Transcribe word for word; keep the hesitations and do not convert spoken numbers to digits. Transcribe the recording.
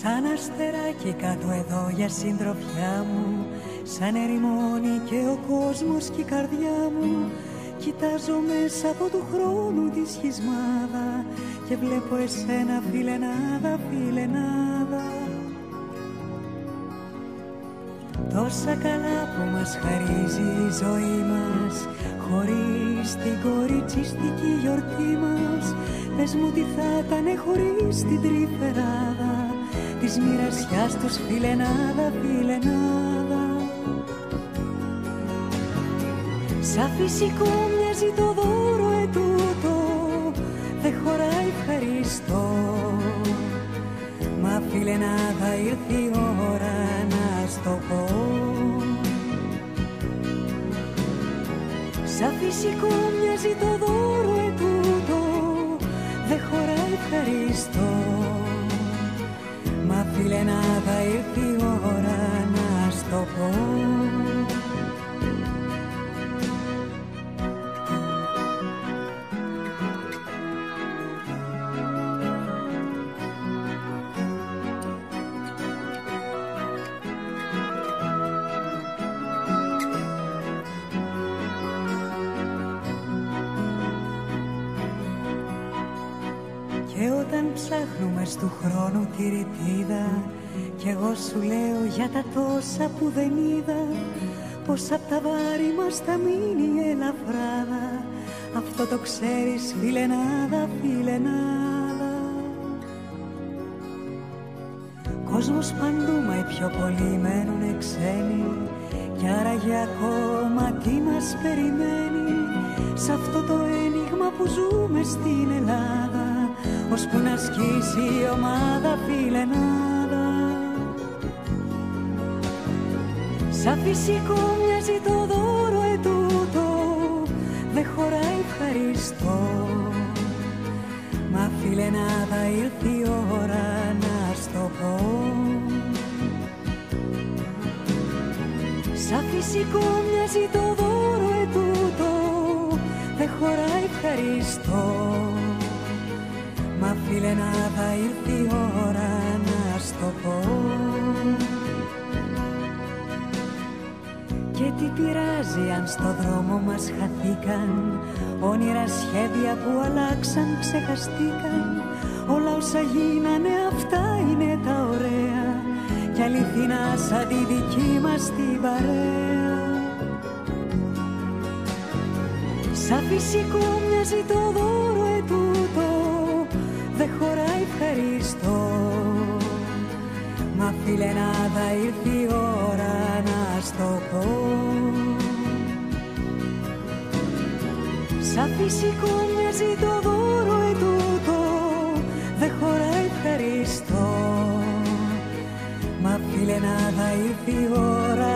Σαν αστεράκι κάτω εδώ για συντροφιά μου, σαν ερημώνει και ο κόσμος και η καρδιά μου. Κοιτάζω μέσα από του χρόνου τη σχισμάδα και βλέπω εσένα φιλενάδα, φιλενάδα. Τόσα καλά που μας χαρίζει η ζωή μας, χωρίς την κοριτσιστική γιορτή μας. Πες μου τι θα ήτανε χωρίς την τρυφεράδα της μοιρασιάς τους φιλενάδα, φιλενάδα. Σαν φυσικό μοιάζει το δώρο ετούτο, δεν χωράει ευχαριστώ. Μα φιλενάδα ήρθε η ώρα να στο πω. Σαν φυσικό μοιάζει το δώρο ετούτο, δεν χωράει ευχαριστώ. Μα φιλενάδα ήρθε η ώρα να στο πω. Και όταν ψάχνουμε στου χρόνου τη ρητίδα, κι εγώ σου λέω για τα τόσα που δεν είδα, πως απ' τα βάρη μας θα μείνει η ελαφράδα. Αυτό το ξέρεις φιλενάδα, φιλενάδα. Κόσμος παντού μα οι πιο πολλοί μένουνε ξένοι, κι άραγε ακόμα τι μας περιμένει. Σ' αυτό το ένιγμα που ζούμε στην Ελλάδα, ώσπου να σκίσει η ομάδα φιλενάδα. Σαν φυσικό μοιάζει το δώρο ετούτο, δεν χωράει ευχαριστώ. Μα φιλενάδα ήρθε η ώρα να στο πω. Σαν φυσικό μοιάζει το δώρο ετούτο, δεν χωράει ευχαριστώ. Μα φιλενάδα ήρθε η ώρα να στο πω. Και τι πειράζει αν στο δρόμο μας χαθήκαν όνειρα, σχέδια που αλλάξαν, ξεχαστήκαν. Όλα όσα γίνανε αυτά είναι τα ωραία κι αληθινά σαν τη δική μας την παρέα. Σαν φυσικό μοιάζει το δώρο ετούτο, δεν χωράει ευχαριστώ. Μα φιλενάδα ήρθε η ώρα να στο πω. Σαν φυσικό μοιάζει το δώρο ετούτο, δεν χωράει ευχαριστώ. Μα φιλενάδα ήρθε η ώρα